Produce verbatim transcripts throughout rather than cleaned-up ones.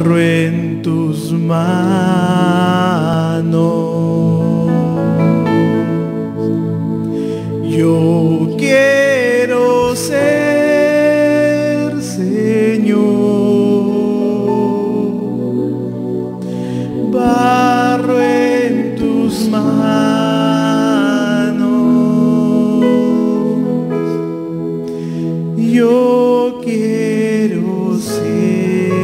barro en tus manos. Yo quiero ser, Señor, barro en tus manos. Yo quiero ser.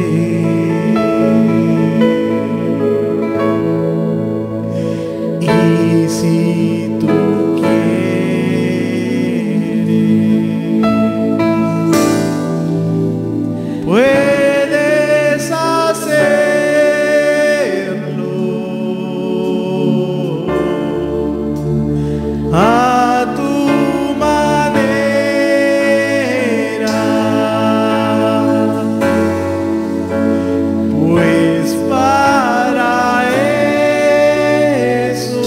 Y si tú puedes hacerlo a tu manera, pues para eso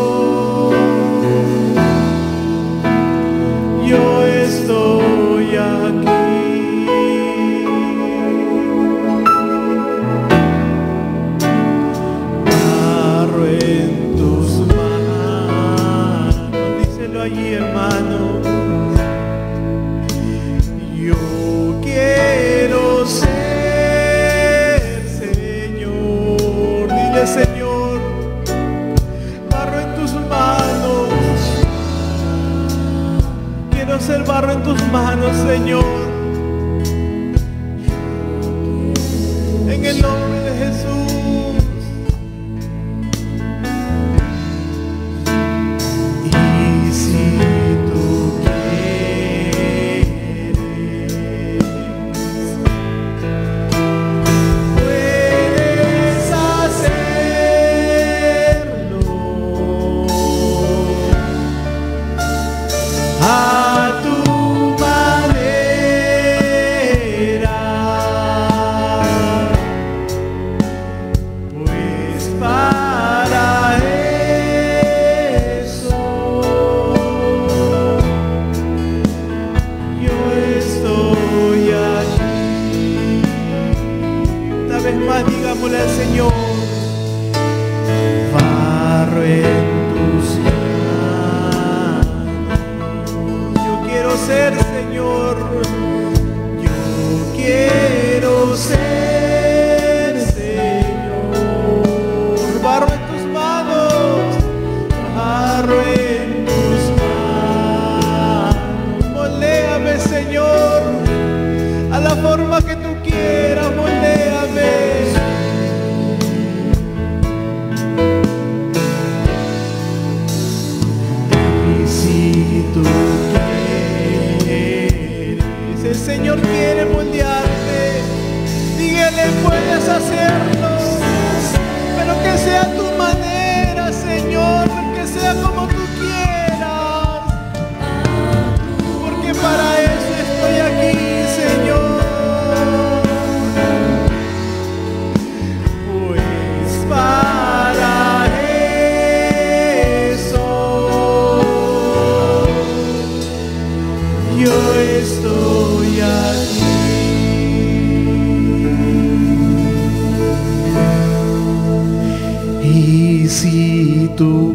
yo estoy aquí. Allí, hermano, yo quiero ser, Señor. Dile, Señor, barro en tus manos. Quiero ser barro en tus manos, Señor. En el nombre de Jesús. A tu manera, pues para eso yo estoy aquí. Una vez más digámosle al Señor, barro en tus ser, Señor, yo quiero ser, Señor, barro en tus manos, barro en tus manos. Moléame, Señor, a la forma que tú quieras, moléame. Y si tú el Señor quiere moldearte, dígale, puedes hacerlo, pero que sea a tu manera, Señor, que sea como tú quieras, porque para eso estoy aquí, Señor. Pues para eso yo estoy aquí. Y si tú